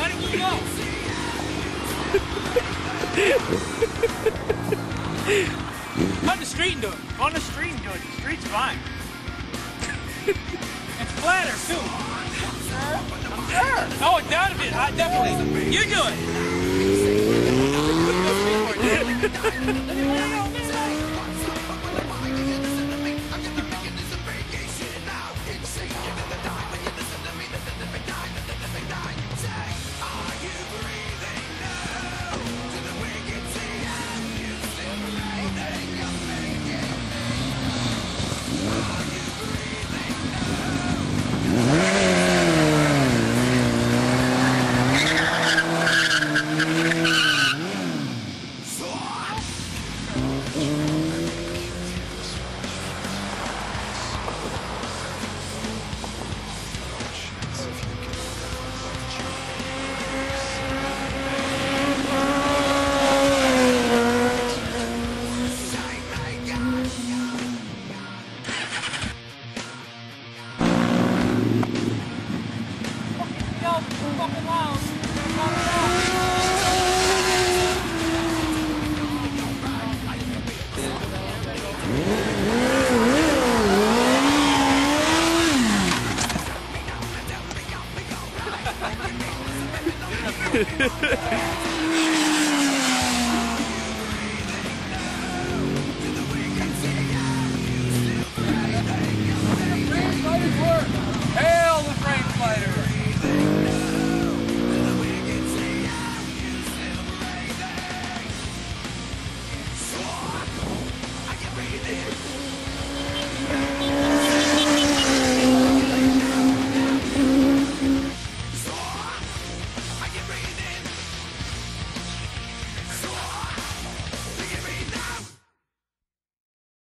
How did you go? On the street and do it. On the street and do it. The street's fine. It's flatter too. I'm sure. Oh, it down a bit. Definitely. You do it. Ha ha ha.